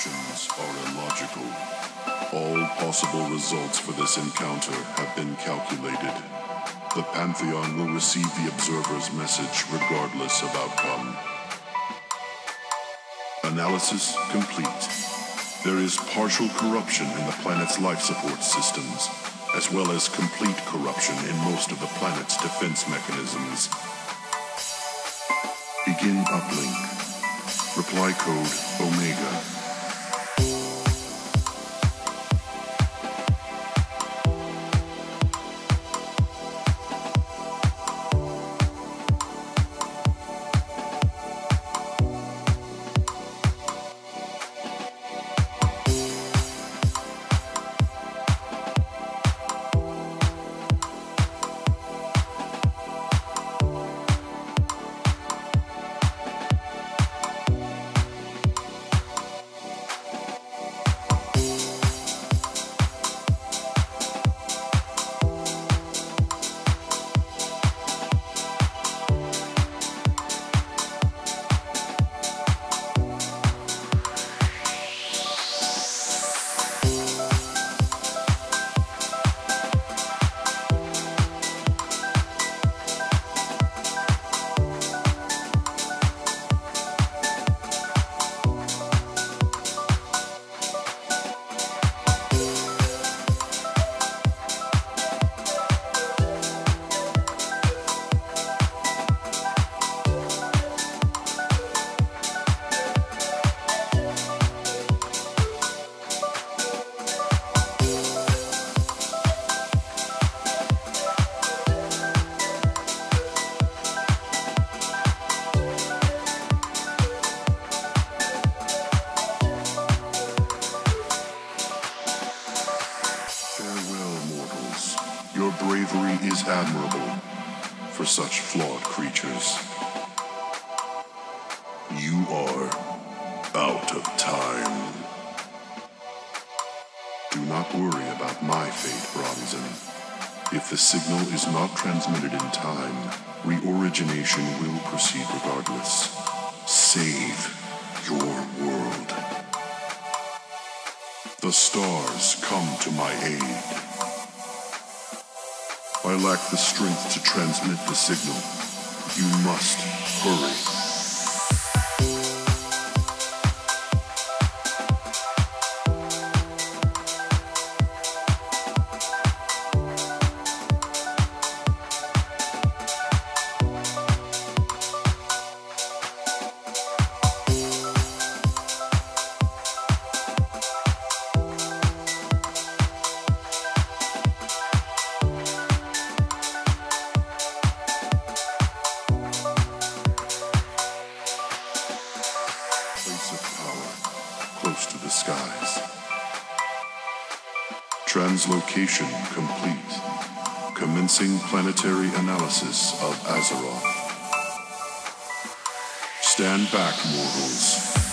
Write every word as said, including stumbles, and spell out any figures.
actions are illogical. All possible results for this encounter have been calculated. The Pantheon will receive the observer's message regardless of outcome. Analysis complete. There is partial corruption in the planet's life support systems, as well as complete corruption in most of the planet's defense mechanisms. Begin uplink. Reply code Omega. Your bravery is admirable for such flawed creatures. You are out of time. Do not worry about my fate, Bronson. If the signal is not transmitted in time, reorigination will proceed regardless. Save your world. The stars come to my aid. I lack the strength to transmit the signal. You must hurry. Close to the skies. Translocation complete. Commencing planetary analysis of Azeroth. Stand back, mortals.